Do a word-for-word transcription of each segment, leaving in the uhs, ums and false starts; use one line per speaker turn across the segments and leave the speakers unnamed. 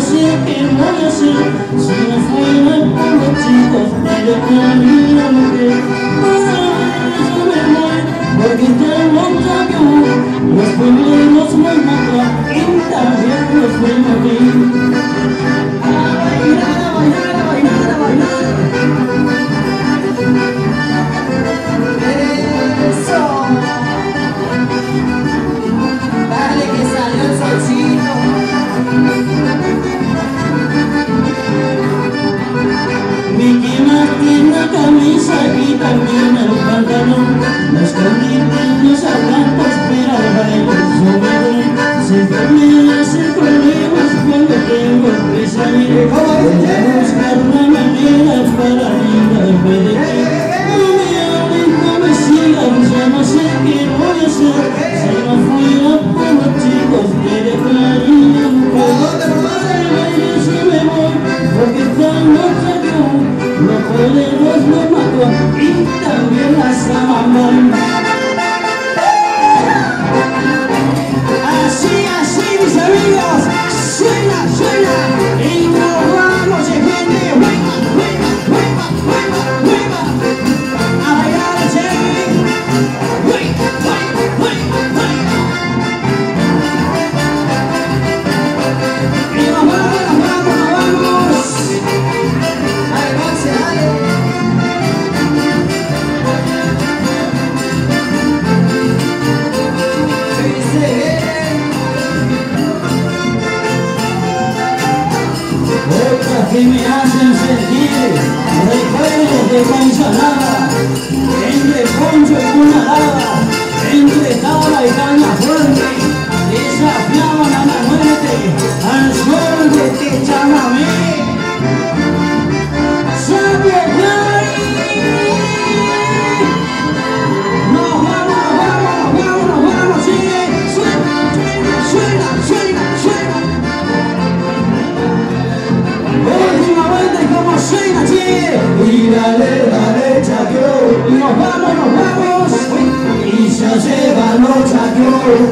sé qué voy a hacer si no fuera por los chicos que le quería mujer. Ahora yo me voy porque tengo un camión. Los primeros me matan y también los fuimos aquí. A bailar, a bailar, a bailar, a bailar. Eso. Dale que salió el solcito. Mickey Mouse tiene la camisa y también el pantalón. Los conditos aguantas para el baile subidón. Siempre me hacen problemas cuando tengo prisa. Voy a buscar una manera para librarme de ti. No me hablen, no me sigan, ya no sé qué voy a hacer si no fuera por los chicos que le quería mujer. Al baile se me voy porque tengo camión. Los poderos me mató y también las amamón. Así, así mis amigos, suena, suena y nos vamos de gente. Hueva, hueva, hueva, hueva, hueva. A bailar, che. Hueva, hueva, hueva, hueva. Y nos vamos, nos vamos, nos vamos. Dale, Monse, dale. Otras que me hacen sentir recuerdos de cansalada, entre poncho y una lava, entre tabla y caña fuerte, desafiaban a la muerte, al sol de este chamamé. ¡Sabe nos vamos, nos vamos, nos vamos, nos vamos, sigue, suena, suena, suena, suena. Última vuelta y como suena, che. Y dale, dale, chaqueo. Y nos vamos, nos vamos. Y ya llevan los chaqueos.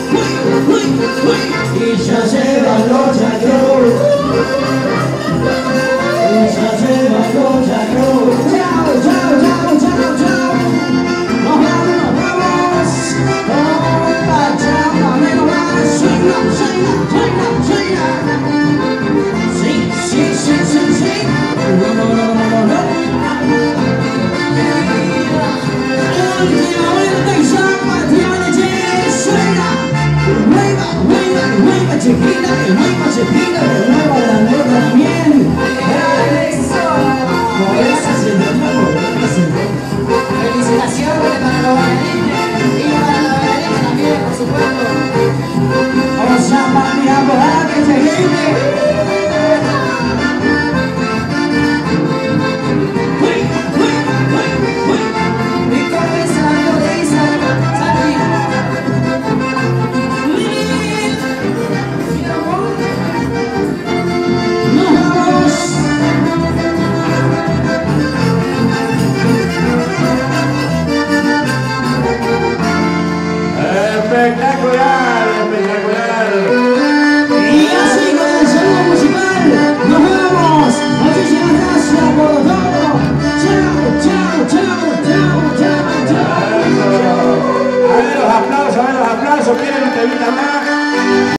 Y ya llevan los chaqueos. Y ya llevan los chaqueos. Chao, chao, chao, chao, chao. Nos vamos, nos vamos. Opa, chao, dame nomás. Suena, suena, suena, suena. Sí, sí, sí, sí, sí. No, no, no, no, no. Última vuelta y ya partió, che. Suena. Nueva, nueva, nueva chiquita, nueva chiquita, de nuevo a la nota también. Eso. Por eso se lo llamo, felicitaciones para los bailarines y para los bailarines también, por supuesto. Vamos a partir a volar que se gente.